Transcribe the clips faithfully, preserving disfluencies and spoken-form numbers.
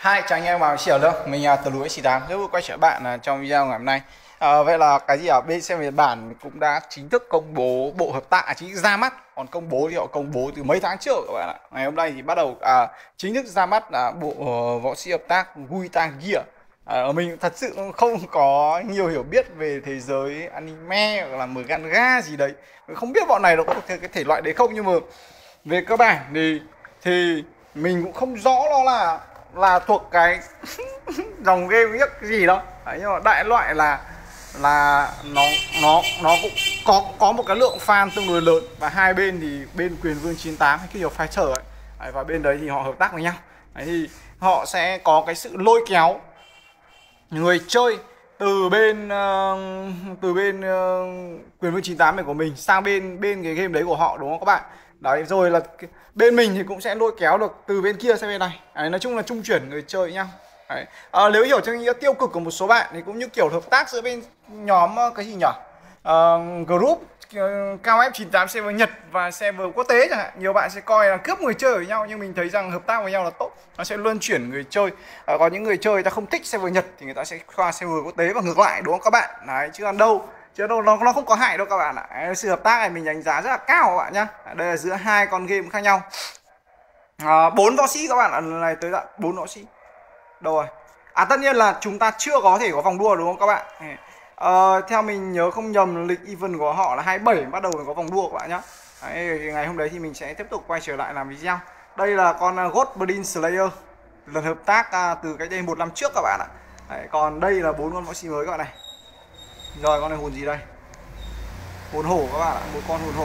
Hai chào anh em vào chiều đâu mình là Tờ Lúa xê tám rất vui quay trở bạn à, trong video ngày hôm nay. À, vậy là cái gì ở bên xe Nhật Bản cũng đã chính thức công bố bộ hợp tác chính ra mắt, còn công bố thì họ công bố từ mấy tháng trước các bạn ạ. Ngày hôm nay thì bắt đầu à, chính thức ra mắt là bộ uh, võ sĩ hợp tác Guitar Gear. À, mình thật sự không có nhiều hiểu biết về thế giới anime hoặc là mở ga gì đấy, mình không biết bọn này nó có cái, cái thể loại đấy không, nhưng mà về cơ bản thì thì mình cũng không rõ nó là là thuộc cái dòng game biết cái gì đâu đấy, nhưng mà đại loại là là nó nó nó cũng có có một cái lượng fan tương đối lớn, và hai bên thì bên Quyền Vương chín tám hay cái điều Fighter ấy đấy, và bên đấy thì họ hợp tác với nhau đấy, thì họ sẽ có cái sự lôi kéo người chơi từ bên uh, từ bên uh, Quyền Vương chín tám này của mình sang bên bên cái game đấy của họ, đúng không các bạn? Đấy, rồi là bên mình thì cũng sẽ lôi kéo được từ bên kia sang bên này đấy, nói chung là trung chuyển người chơi với nhau đấy. À, nếu hiểu theo nghĩa tiêu cực của một số bạn thì cũng như kiểu hợp tác giữa bên nhóm cái gì nhỉ, uh, group uh, cao ép chín tám server Nhật và server quốc tế chẳng hạn, nhiều bạn sẽ coi là cướp người chơi với nhau, nhưng mình thấy rằng hợp tác với nhau là tốt, nó sẽ luân chuyển người chơi. Uh, có những người chơi người ta không thích server Nhật thì người ta sẽ qua server quốc tế và ngược lại, đúng không các bạn? Đấy, chứ còn đâu chứ đâu nó, nó không có hại đâu các bạn ạ. Đấy, sự hợp tác này mình đánh giá rất là cao các bạn nhá. Đây là giữa hai con game khác nhau. Bốn uh, võ sĩ các bạn ạ, lần này tới tận bốn võ sĩ. Đâu rồi? À, tất nhiên là chúng ta chưa có thể có vòng đua, đúng không các bạn? Uh, theo mình nhớ không nhầm, lịch event của họ là hai mươi bảy bắt đầu có vòng đua các bạn nhé. Đấy, ngày hôm đấy thì mình sẽ tiếp tục quay trở lại làm video. Đây là con Goblin Slayer, lần hợp tác uh, từ cách đây một năm trước các bạn ạ. Đấy, còn đây là bốn con võ sĩ mới các bạn này. Rồi, con này hồn gì đây? Hồn hổ các bạn ạ, một con hồn hổ.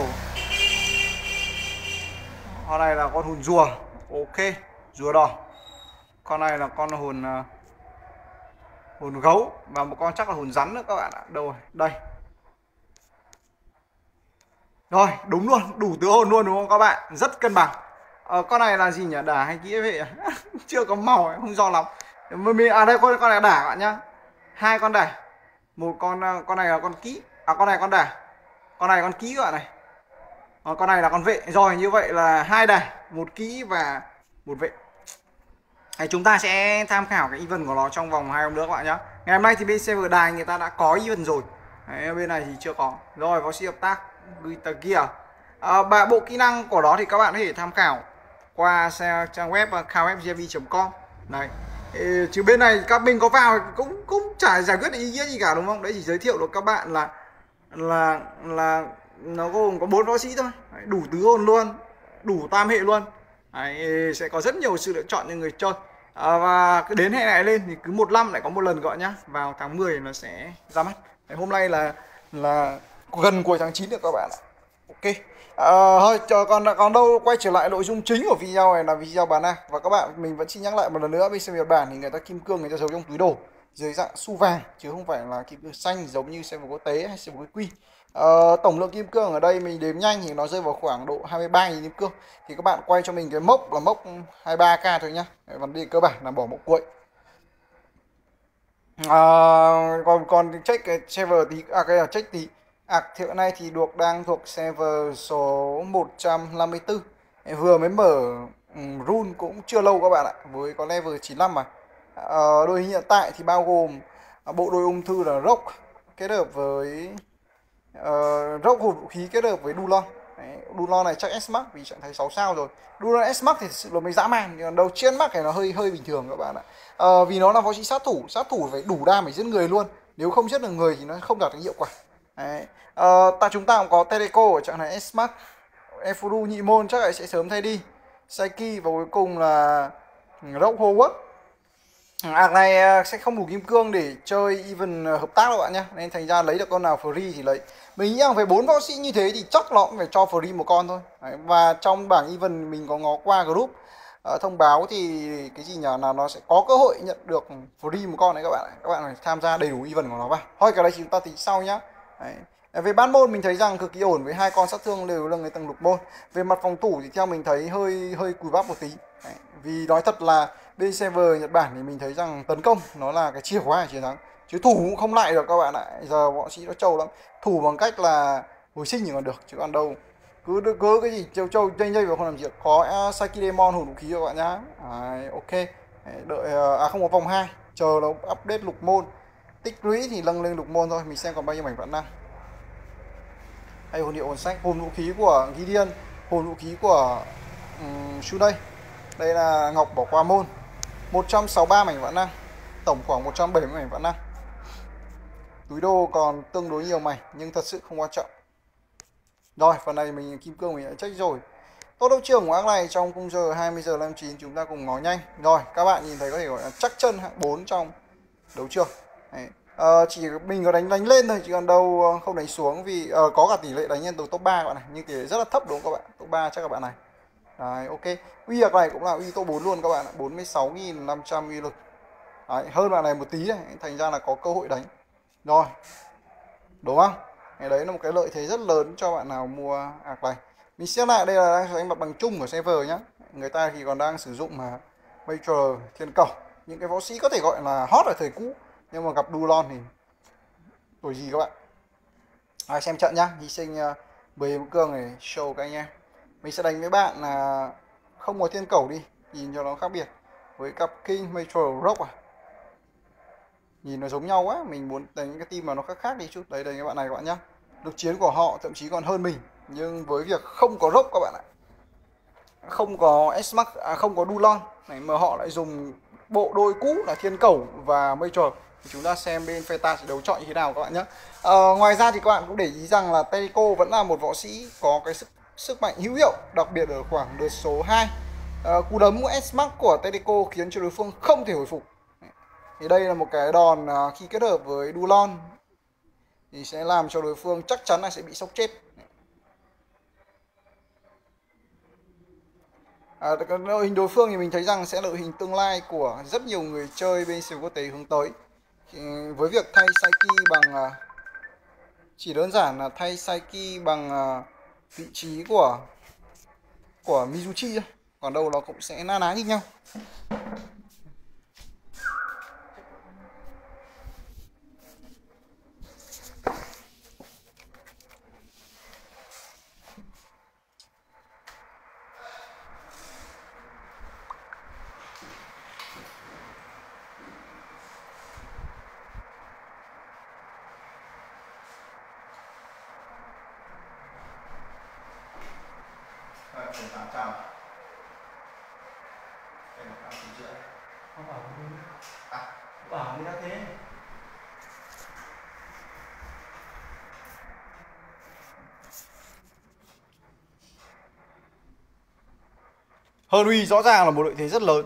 Con này là con hồn rùa. Ok, rùa đỏ. Con này là con hồn uh, hồn gấu, và một con chắc là hồn rắn nữa các bạn ạ. Đâu rồi? Đây. Rồi, đúng luôn, đủ tứ hồn luôn, đúng không các bạn? Rất cân bằng. Ờ, con này là gì nhỉ? Đả hay kỹ vệ? Chưa có màu, không rõ lắm. À đây, con con này là đả các bạn nhá. Hai con đả. Một con con này là con kỹ. À, con này con đả. Con này con kỹ các bạn này. À, con này là con vệ. Rồi, như vậy là hai đả, một kỹ và một vệ. Đấy, chúng ta sẽ tham khảo cái event của nó trong vòng hai hôm nữa các bạn nhé. Ngày hôm nay thì bên server đài người ta đã có event rồi. Đấy, bên này thì chưa có. Rồi, võ sĩ hợp tác Guitar Gear. À, và bộ kỹ năng của nó thì các bạn có thể tham khảo qua trang web cao ép gi vê chấm com. Đấy. Chứ bên này các mình có vào cũng cũng chả giải quyết ý nghĩa gì cả, đúng không? Đấy, chỉ giới thiệu được các bạn là là là nó gồm có bốn võ sĩ thôi. Đấy, đủ tứ hồn luôn, đủ tam hệ luôn. Đấy, sẽ có rất nhiều sự lựa chọn cho người chơi. À, và cứ đến hệ này lên thì cứ một năm lại có một lần gọi nhá, vào tháng mười nó sẽ ra mắt. Đấy, hôm nay là là gần cuối tháng chín được các bạn ạ. Ok. À, thôi chờ còn còn đâu quay trở lại nội dung chính của video này là video bán hàng. Và các bạn, mình vẫn xin nhắc lại một lần nữa, bên xe Nhật Bản thì người ta kim cương người ta giấu trong túi đồ dưới dạng xu vàng, chứ không phải là kim cương xanh giống như server quốc tế hay server quy. Ờ, tổng lượng kim cương ở đây mình đếm nhanh thì nó rơi vào khoảng độ hai mươi ba nghìn kim cương. Thì các bạn quay cho mình cái mốc là mốc hai mươi ba k thôi nhá. Vấn đề cơ bản là bỏ mốc cuối. À, còn còn check cái server tí, à cái là check tí. À, hiện nay thì được đang thuộc server số một trăm năm mươi tư. Vừa mới mở um, rule cũng chưa lâu các bạn ạ, với có level chín mươi lăm mà. À, đội hình hiện tại thì bao gồm à, bộ đôi ung thư là Rock kết hợp với uh, Rock hồn vũ khí kết hợp với Dulon. Dulon này chắc S-Max vì trạng thái sáu sao rồi. Dulon S-Max thì sự là mới dã man, còn đầu trên Max này nó hơi hơi bình thường các bạn ạ. À, vì nó là võ sĩ sát thủ, sát thủ phải đủ đam để giết người luôn. Nếu không giết được người thì nó không đạt được hiệu quả. Đấy. À, ta chúng ta cũng có Teleco ở trạng thái S-Max, Efuru nhị môn chắc là sẽ sớm thay đi, Saiki, và cuối cùng là Rock Howard. Ạc này sẽ không đủ kim cương để chơi even hợp tác đâu bạn nhé, nên thành ra lấy được con nào free thì lấy. Mình nghĩ rằng với bốn võ sĩ như thế thì chắc nó cũng phải cho free một con thôi. Đấy, và trong bảng even mình có ngó qua group uh, thông báo thì cái gì nhỉ, là nó sẽ có cơ hội nhận được free một con đấy các bạn. Các bạn phải tham gia đầy đủ event của nó vào. Thôi cái đấy chúng ta tính sau nhá. Đấy. Về bán môn mình thấy rằng cực kỳ ổn với hai con sát thương đều là người tầng lục môn. Về mặt phòng thủ thì theo mình thấy hơi hơi cùi bắp một tí. Đấy. Vì nói thật là bên server Nhật Bản thì mình thấy rằng tấn công nó là cái chìa khóa để chiến thắng, chứ thủ cũng không lại được các bạn ạ. Giờ võ sĩ nó trâu lắm, thủ bằng cách là hồi sinh thì còn được, chứ còn đâu cứ cứ cái gì trâu trâu nhanh nhanh và không làm gì được. Có uh, Saiki Demon hồn vũ khí các bạn nhá. Đấy, ok. Đợi à không có vòng hai, chờ nó update lục môn, tích lũy thì nâng lên lục môn thôi. Mình xem còn bao nhiêu mảnh vạn năng. Hay hồn điệu hồn sách, hồn vũ khí của Gideon, hồn vũ khí của um, Sunday. Đây là ngọc bỏ qua môn, một trăm sáu mươi ba mảnh vạn năng, tổng khoảng một trăm bảy mươi mảnh vạn năng. Túi đồ còn tương đối nhiều mảnh nhưng thật sự không quan trọng. Rồi, phần này mình kim cương mình đã check rồi. Tốt đấu trường của ác này trong khung giờ hai mươi giờ năm mươi chín, chúng ta cùng ngó nhanh. Rồi, các bạn nhìn thấy có thể gọi là chắc chân hạng bốn trong đấu trường. Đấy. À, chỉ mình có đánh đánh lên thôi, chỉ còn đâu không đánh xuống vì uh, có cả tỷ lệ đánh lên từ top ba các bạn này, nhưng tỷ lệ rất là thấp đúng không các bạn? Top ba chắc các bạn này. Đấy, ok. Uy lực này cũng là uy top bốn luôn các bạn ạ, bốn mươi sáu nghìn năm trăm uy lực. Đấy, hơn bạn này một tí này, thành ra là có cơ hội đánh. Rồi. Đúng không? Cái đấy là một cái lợi thế rất lớn cho bạn nào mua ạc này. Mình xem lại đây là đang đánh mặt bằng chung của server nhá. Người ta thì còn đang sử dụng mà Major Thiên Cầu, những cái võ sĩ có thể gọi là hot ở thời cũ, nhưng mà gặp Dulon thì tuổi gì các bạn. À, xem trận nhá, hy sinh uh, mười cương để show các anh em. Mình sẽ đánh với bạn là không có Thiên Cầu đi, nhìn cho nó khác biệt. Với cặp King Major Rock à, nhìn nó giống nhau quá, mình muốn đánh cái team mà nó khác khác đi chút. Đấy, đây các bạn này các bạn nhá, lực chiến của họ thậm chí còn hơn mình, nhưng với việc không có Rock các bạn ạ, không có S-Max, à, không có Dulon này, mà họ lại dùng bộ đôi cũ là Thiên Cầu và Major, thì chúng ta xem bên Feta sẽ đấu chọi như thế nào các bạn nhé. À, ngoài ra thì các bạn cũng để ý rằng là Tedeco vẫn là một võ sĩ có cái sức sức mạnh hữu hiệu, đặc biệt ở khoảng đợt số hai. À, cú đấm của S-Max của Tedeco khiến cho đối phương không thể hồi phục. Thì đây là một cái đòn uh, khi kết hợp với Dulon thì sẽ làm cho đối phương chắc chắn là sẽ bị sốc chết. À, đội hình đối phương thì mình thấy rằng sẽ là đội hình tương lai của rất nhiều người chơi bên siêu quốc tế hướng tới. Thì với việc thay Saiki bằng uh, chỉ đơn giản là thay Saiki bằng uh, vị trí của của Mizuchi thôi, còn đâu nó cũng sẽ na ná như nhau. tám trăm. Đây là tám trăm rưỡi. Không bảo đi. À, bảo đi ra thế. Hơn Huy rõ ràng là một lợi thế rất lớn.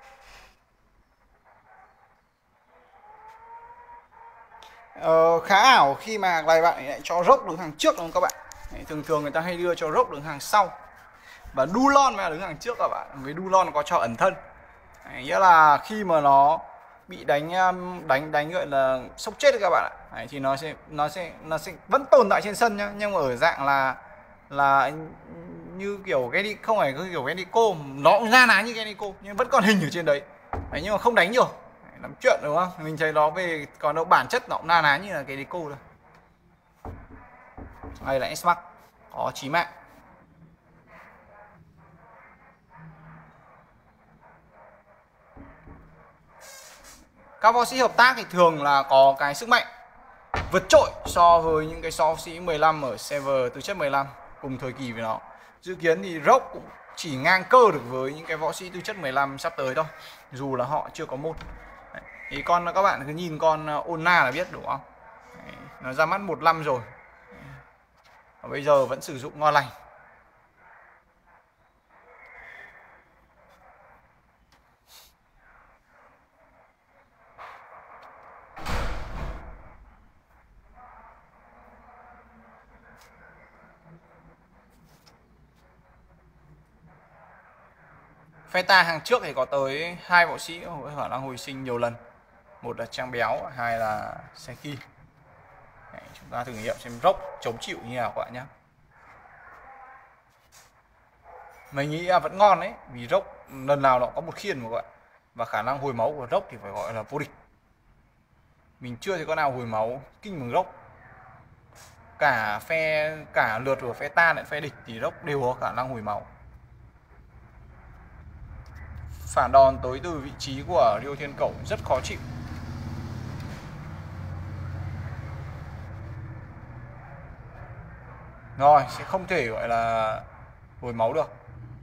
Ờ, khá ảo khi mà này bạn lại cho Rock đứng hàng trước đúng không các bạn? Đấy, thường thường người ta hay đưa cho Rock đứng hàng sau và Dulon mới là đứng hàng trước các bạn. Với Dulon có cho ẩn thân. Đấy, nghĩa là khi mà nó bị đánh đánh đánh gọi là sốc chết các bạn ạ. Đấy, thì nó sẽ nó sẽ nó sẽ vẫn tồn tại trên sân nhá, nhưng mà ở dạng là là như kiểu Genico, không phải kiểu Genico, nó cũng ra ná như Genico nhưng vẫn còn hình ở trên đấy. Đấy, nhưng mà không đánh được. Lắm chuyện đúng không? Mình thấy nó về còn đâu bản chất nó cũng na ná như là cái Genico thôi. Đây là S-Max có chí mạng. Các võ sĩ hợp tác thì thường là có cái sức mạnh vượt trội so với những cái võ sĩ mười lăm ở server tư chất mười lăm cùng thời kỳ với nó. Dự kiến thì Rock cũng chỉ ngang cơ được với những cái võ sĩ tư chất mười lăm sắp tới thôi, dù là họ chưa có môn. Đấy. Thì con các bạn cứ nhìn con Onna là biết đúng không? Đấy. Nó ra mắt một năm rồi. Và bây giờ vẫn sử dụng ngon lành. Feta hàng trước thì có tới hai võ sĩ có khả năng hồi sinh nhiều lần. Một là Trang Béo, hai là Seki. Đấy, chúng ta thử nghiệm xem Rock chống chịu như nào các bạn nhé. Mình nghĩ là vẫn ngon đấy, vì Rock lần nào nó có một khiên mà các bạn. Và khả năng hồi máu của Rock thì phải gọi là vô địch. Mình chưa thấy con nào hồi máu kinh bằng Rock. Cả phe cả lượt của phe ta lẫn phe địch thì Rock đều có khả năng hồi máu. Phản đòn tới từ vị trí của Rio Thiên Cẩu rất khó chịu. Rồi, sẽ không thể gọi là hồi máu được.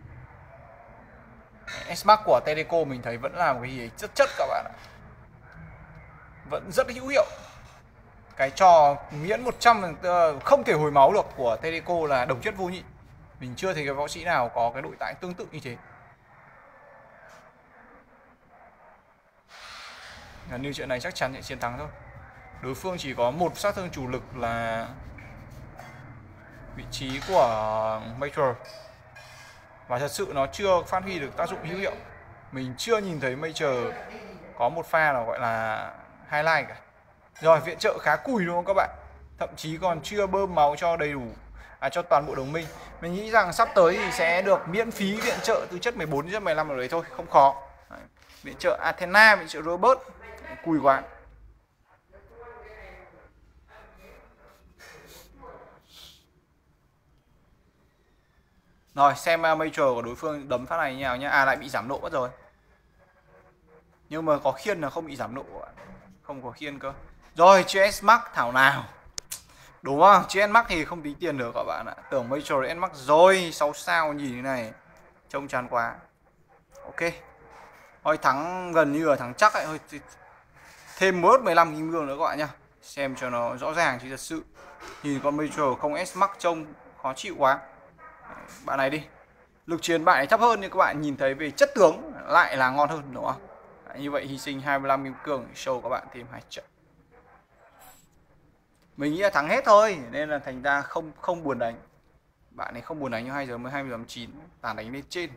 S-Max của Teleco mình thấy vẫn là một cái gì chất chất các bạn ạ. Vẫn rất hữu hiệu. Cái trò miễn một trăm không thể hồi máu được của Teleco là độc chất vô nhị. Mình chưa thấy cái võ sĩ nào có cái đội tại tương tự như thế. Gần như chuyện này chắc chắn sẽ chiến thắng thôi. Đối phương chỉ có một sát thương chủ lực là vị trí của Major. Và thật sự nó chưa phát huy được tác dụng hữu hiệu. Mình chưa nhìn thấy Major có một pha nào gọi là highlight cả. Rồi, viện trợ khá cùi đúng không các bạn? Thậm chí còn chưa bơm máu cho đầy đủ, à, cho toàn bộ đồng minh. Mình nghĩ rằng sắp tới thì sẽ được miễn phí viện trợ từ chất mười bốn đến chất mười lăm ở đấy thôi, không khó. Đấy. Viện trợ Athena, viện trợ Robert, cùi quá. Rồi, xem Major của đối phương đấm phát này như nào nhá. À, lại bị giảm nộ mất rồi. Nhưng mà có khiên là không bị giảm nộ, không có khiên cơ. Rồi, chữ S-Max thảo nào. Đúng không? Chữ S-Max thì không tính tiền được các bạn ạ. Tưởng Major S-Max rồi, sáu sao nhìn thế này. Trông chán quá. Ok. Thôi thắng gần như là thắng chắc ấy. Thôi, thêm mớt mười lăm kim cương nữa các bạn nhá. Xem cho nó rõ ràng chứ thật sự. Nhìn con Major không S-Max trông khó chịu quá. Bạn này đi. Lực chiến bạn ấy thấp hơn nhưng các bạn nhìn thấy về chất tướng lại là ngon hơn đúng không? Như vậy hy sinh hai mươi lăm kim cương show các bạn thêm hai trận. Mình nghĩ là thắng hết thôi nên là thành ra không không buồn đánh. Bạn ấy không buồn đánh như hai giờ mới hai giờ chín tàn đánh lên trên.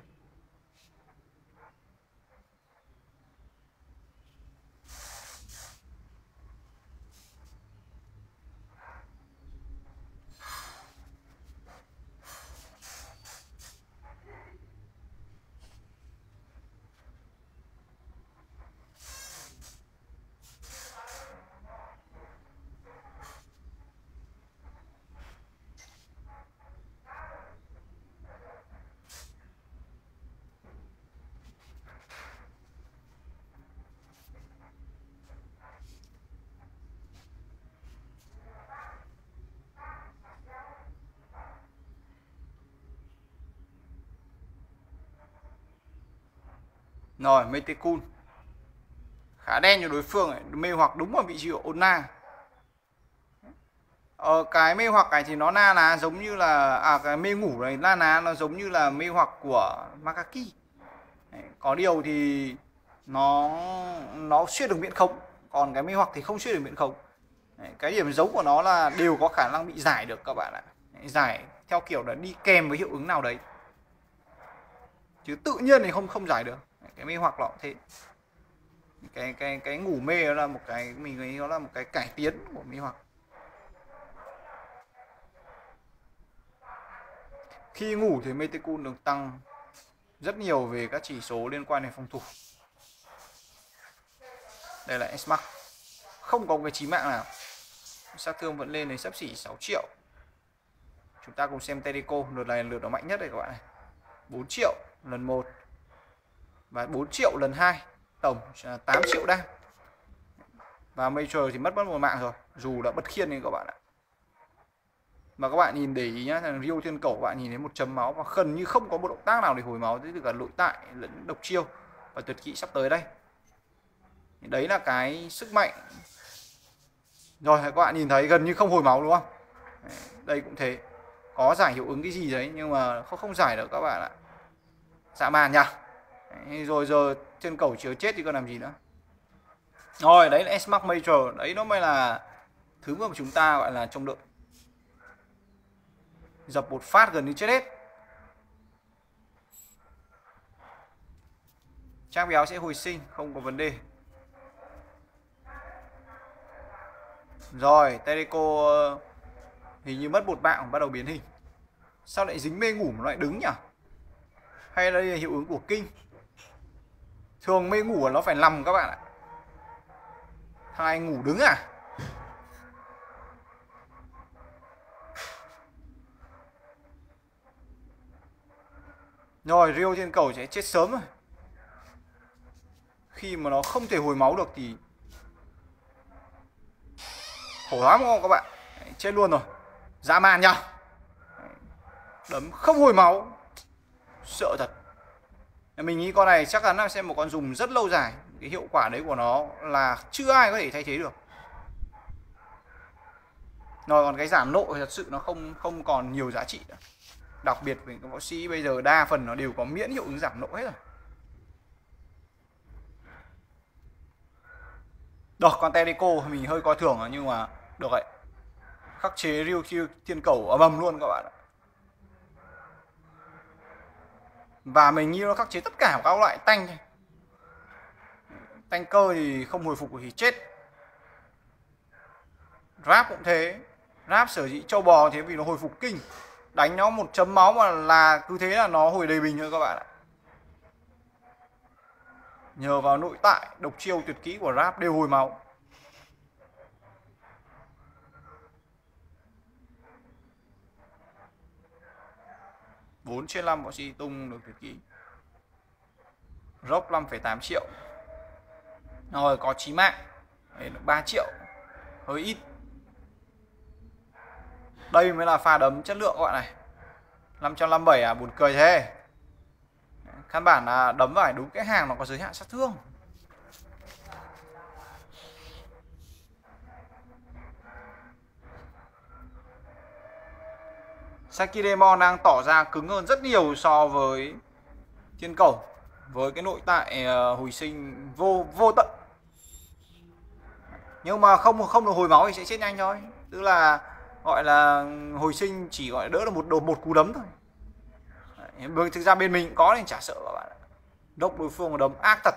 Rồi, Metekun khá đen cho đối phương ấy. Mê hoặc đúng vào vị trí của Onna. Ờ, cái mê hoặc này thì nó na ná giống như là à cái mê ngủ này na ná nó giống như là mê hoặc của Makaki. Đấy, có điều thì nó nó xuyên được miễn khống, còn cái mê hoặc thì không xuyên được miễn khống. Đấy, cái điểm giống của nó là đều có khả năng bị giải được các bạn ạ. Đấy, giải theo kiểu là đi kèm với hiệu ứng nào đấy, chứ tự nhiên thì không không giải được. Đấy, cái mê hoặc nó cũng thế. Cái cái cái ngủ mê nó là một cái mình nghĩ nó là một cái cải tiến của mê hoặc. Khi ngủ thì Metekun được tăng rất nhiều về các chỉ số liên quan đến phòng thủ. Đây là S-Max. Không có cái chí mạng nào. Sát thương vẫn lên đến xấp xỉ sáu triệu. Chúng ta cùng xem Teleco. Lượt này lượt nó mạnh nhất đây các bạn này. bốn triệu lần một. Và bốn triệu lần hai. Tổng là tám triệu đam. Và Major thì mất mất một mạng rồi. Dù đã bất khiên này các bạn ạ. Mà các bạn nhìn để ý nhá, thằng Rio Thiên Cẩu bạn nhìn thấy một chấm máu và gần như không có một động tác nào để hồi máu từ cả lội tại lẫn độc chiêu và tuyệt kỹ sắp tới đây. Đấy là cái sức mạnh. Rồi các bạn nhìn thấy gần như không hồi máu đúng không? Đây cũng thế. Có giải hiệu ứng cái gì đấy nhưng mà không không giải được các bạn ạ. Dã man nhá. Rồi giờ Thiên Cẩu chiếu chết thì còn làm gì nữa. Rồi đấy là S-Max Major, đấy nó mới là thứ mà chúng ta gọi là trông đợi. Dập một phát gần như chết hết. Trang béo sẽ hồi sinh, không có vấn đề. Rồi, Teleco hình như mất một mạng bắt đầu biến hình. Sao lại dính mê ngủ mà lại đứng nhỉ? Hay là đây là hiệu ứng của kinh? Thường mê ngủ nó phải nằm các bạn ạ. Thằng này ngủ đứng à? Rồi, Rio Thiên Cẩu sẽ chết sớm rồi. khi mà nó không thể hồi máu được thì khổ lắm không các bạn. Đấy, chết luôn rồi, dã man nhá. Đấm không hồi máu, sợ thật. Mình nghĩ con này chắc chắn là sẽ một con dùng rất lâu dài. Cái hiệu quả đấy của nó là chưa ai có thể thay thế được. Rồi còn cái giảm nộ thì thật sự nó không không còn nhiều giá trị nữa. Đặc biệt với các võ sĩ bây giờ đa phần nó đều có miễn hiệu ứng giảm nộ hết rồi. Được, con Teleco mình hơi coi thường nhưng mà được vậy. Khắc chế Ryukyu thiên cầu ở bầm luôn các bạn ạ. Và mình nghĩ nó khắc chế tất cả các loại tanh. Tanh cơ thì không hồi phục thì chết. Ráp cũng thế. Ráp sở dĩ châu bò thế vì nó hồi phục kinh. Đánh nó một chấm máu mà là cứ thế là nó hồi đầy bình thôi các bạn ạ. Nhờ vào nội tại, độc chiêu tuyệt kỹ của Ráp đều hồi máu. bốn trên năm võ sĩ tung được tuyệt kỹ. Rock năm phẩy tám triệu. Rồi có chí mạng. Đấy, ba triệu. Hơi ít. Đây mới là pha đấm chất lượng các bạn này. năm trăm năm mươi bảy à, buồn cười thế. Căn bản là đấm phải đúng cái hàng nó có giới hạn sát thương. Sakidemon đang tỏ ra cứng hơn rất nhiều so với thiên cầu, với cái nội tại uh, hồi sinh vô vô tận. Nhưng mà không không được hồi máu thì sẽ chết nhanh thôi. Tức là gọi là hồi sinh chỉ gọi là đỡ được một đồ một cú đấm thôi. Đấy, thực ra bên mình cũng có nên chả sợ các bạn ạ. Đốc đối phương đấm ác thật.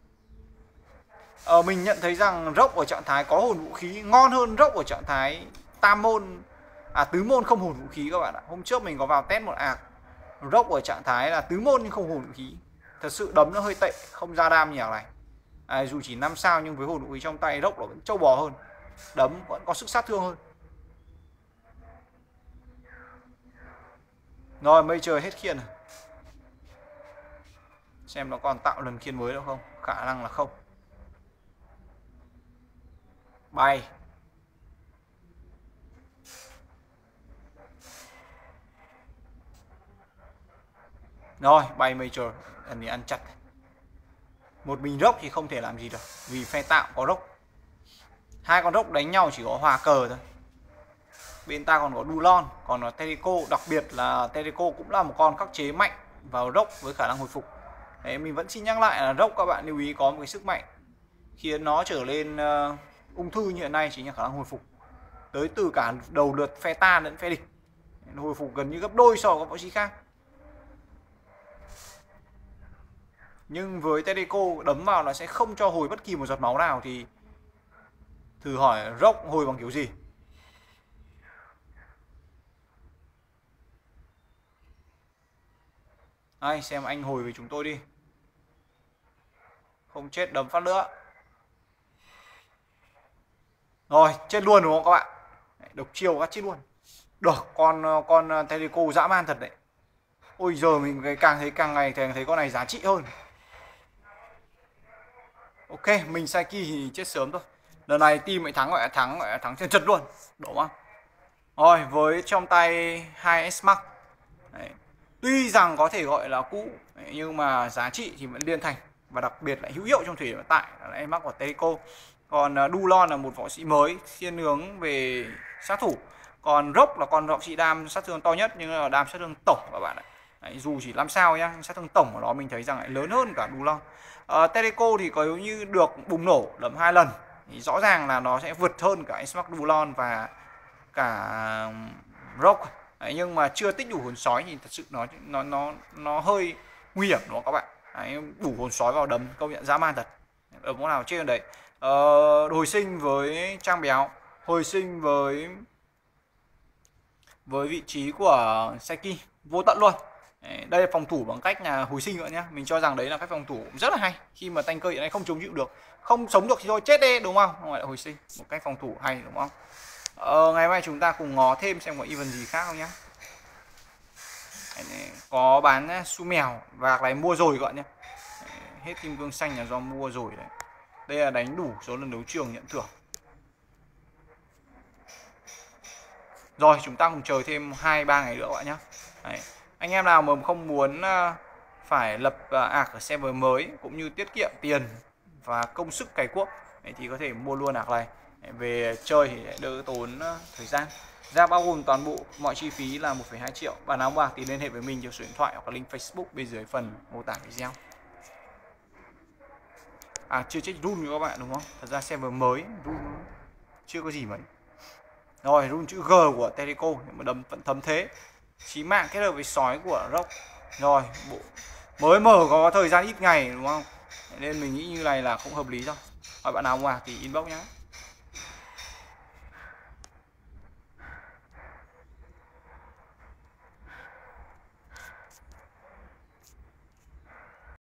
Ờ, mình nhận thấy rằng Rock ở trạng thái có hồn vũ khí ngon hơn Rock ở trạng thái tam môn, à tứ môn không hồn vũ khí các bạn ạ. Hôm trước mình có vào test một ạc Rock ở trạng thái là tứ môn nhưng không hồn vũ khí. Thật sự đấm nó hơi tệ, không ra đam nhiều này. À, dù chỉ năm sao nhưng với hồn vũ khí trong tay Rock nó vẫn trâu bò hơn. Đấm vẫn có sức sát thương hơn. Rồi mây trời hết khiên. Xem nó còn tạo lần khiên mới đâu không? Khả năng là không. Bay. Rồi bay Major lần này ăn chặt. Một mình Rock thì không thể làm gì được vì phe tạo có Rock. Hai con Rock đánh nhau chỉ có hòa cờ thôi. Bên ta còn có Dulon, còn là Teleco, đặc biệt là Teleco cũng là một con khắc chế mạnh vào Rock với khả năng hồi phục. Đấy, mình vẫn xin nhắc lại là Rock các bạn lưu ý có một cái sức mạnh khiến nó trở lên uh, ung thư như hiện nay chính là khả năng hồi phục. Tới từ cả đầu lượt phe ta lẫn phe địch. Hồi phục gần như gấp đôi so với các võ sĩ khác. Nhưng với Teleco đấm vào là sẽ không cho hồi bất kỳ một giọt máu nào thì thử hỏi Rock hồi bằng kiểu gì. Ai xem anh hồi với chúng tôi đi. Không chết đấm phát nữa. Rồi chết luôn đúng không các bạn. Độc chiêu các chết luôn. Được, con con Teleco dã man thật đấy. Ôi giờ mình càng thấy càng ngày càng thấy con này giá trị hơn. Ok, mình Saiki thì chết sớm thôi. Lần này team lại thắng, gọi là thắng, gọi là thắng chân chật luôn. Đúng không? Rồi, với trong tay hai S Max. Đấy. Tuy rằng có thể gọi là cũ nhưng mà giá trị thì vẫn liên thành và đặc biệt lại hữu hiệu trong thời điểm hiện tại là S Max của Teleco. Còn Dulon là một võ sĩ mới thiên hướng về sát thủ. Còn Rock là con võ sĩ đam sát thương to nhất nhưng là đam sát thương tổng các bạn ạ. Đấy, dù chỉ năm sao nhá, sát thương tổng của nó mình thấy rằng lại lớn hơn cả Dulon. Uh, Teleco thì có như được bùng nổ đấm hai lần thì rõ ràng là nó sẽ vượt hơn cả S Max Dulon và cả Rock. Đấy, nhưng mà chưa tích đủ hồn sói thì thật sự nó nó nó nó hơi nguy hiểm đúng không các bạn. Đấy, đủ hồn sói vào đấm công nhận dã man thật. Ở món nào trên đấy. Uh, hồi sinh với trang béo, hồi sinh với với vị trí của Saiki vô tận luôn. Đây là phòng thủ bằng cách là hồi sinh nữa nhá. Mình cho rằng đấy là cách phòng thủ rất là hay khi mà tank cơ hiện nay không chống chịu được, không sống được thì thôi chết đi đúng không? Không phải là hồi sinh, một cách phòng thủ hay đúng không? Ờ, ngày mai chúng ta cùng ngó thêm xem có event gì khác không nhá. Có bán su mèo và này mua rồi các bạn nhé. hết kim cương xanh là do mua rồi đấy. Đây là đánh đủ số lần đấu trường nhận thưởng. Rồi chúng ta cùng chờ thêm hai ba ngày nữa các bạn nhé. Đấy. Anh em nào mà không muốn phải lập ạc ở server mới cũng như tiết kiệm tiền và công sức cày cuốc thì có thể mua luôn ạc này. Về chơi thì đỡ tốn thời gian. Giá bao gồm toàn bộ mọi chi phí là một phẩy hai triệu. Bạn nào bạc thì liên hệ với mình theo số điện thoại hoặc là link Facebook bên dưới phần mô tả video. À chưa check rune nữa các bạn đúng không? Thật ra server mới rune chưa có gì mấy. Rồi rune chữ G của Terico mà đấm vẫn thấm thế. Chí mạng kết hợp với sói của Rock. Rồi bộ mới mở có thời gian ít ngày đúng không? Nên mình nghĩ như này là không hợp lý đâu. Hỏi bạn nào bạc thì inbox nhá.